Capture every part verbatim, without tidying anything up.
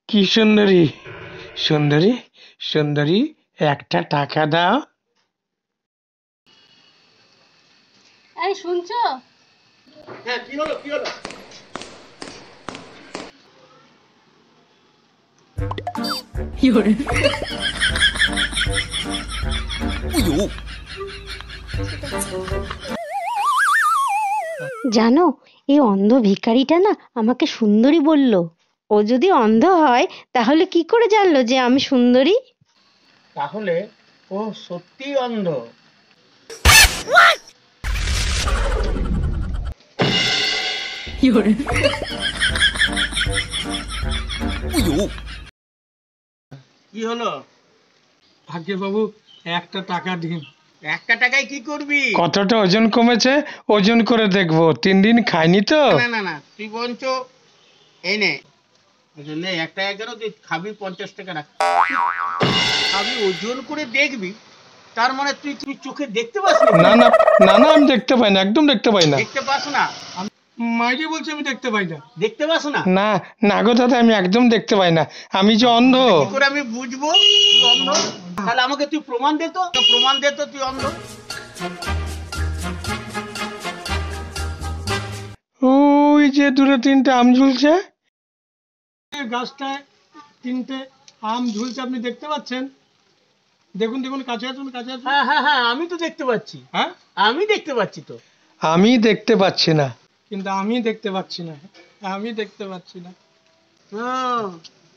কি সুন্দরী সুন্দরী সুন্দরী একটা টাকা দাও। এই শুনছো? হ্যাঁ, কি হলো কি হলো? জানো, এই অন্ধ ভিখারিটা না আমাকে সুন্দরী বলল। ও যদি অন্ধ হয় তাহলে কি করে জানলো যে আমি সুন্দরী? তাহলে ও সত্যি অন্ধ। কি হলো? ভাগ্য বাবু একটা টাকা দিন। একটা টাকায় কি করবি? কতটা ওজন কমেছে ওজন করে দেখবো, তিন দিন খাইনি তো। না না না, তুই বঞ্চ এই নে, নে এক টাকা কেন, তুই খাবি পঞ্চাশ টাকা রাখ। খাবি ওজন করে দেখবি, তার মানে তুই তুই চোখে দেখতে পাস না না না না আমি দেখতে পাই না, একদম দেখতে পাই না। দেখতে পাস না? মাইকে বলছে আমি দেখতে পাই না। দেখতে পাস না? না না গো দাদা, আমি একদম দেখতে পাই না, আমি যে অন্ধ। কি করে আমি বুঝবো তুই অন্ধ? তাহলে আমাকে তুই প্রমাণ দে তো, প্রমাণ দে তো তুই অন্ধ। ওই যে দূরে তিনটে আম ঝুলছে, গাছটায় তিনটে আম ঝুলছে, আপনি দেখতে পাচ্ছেন? দেখুন দেখুন, কাছে আসুন কাছে আসুন। হ্যাঁ হ্যাঁ হ্যাঁ, আমি তো দেখতে পাচ্ছি। হ্যাঁ আমি দেখতে পাচ্ছি তো। আমি দেখতে পাচ্ছি না, কিন্তু আমি দেখতে পাচ্ছি না, আমি দেখতে পাচ্ছি না। হ্যাঁ,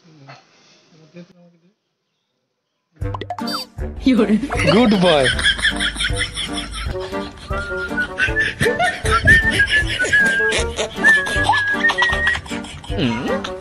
গুড বয়। Mm-hmm.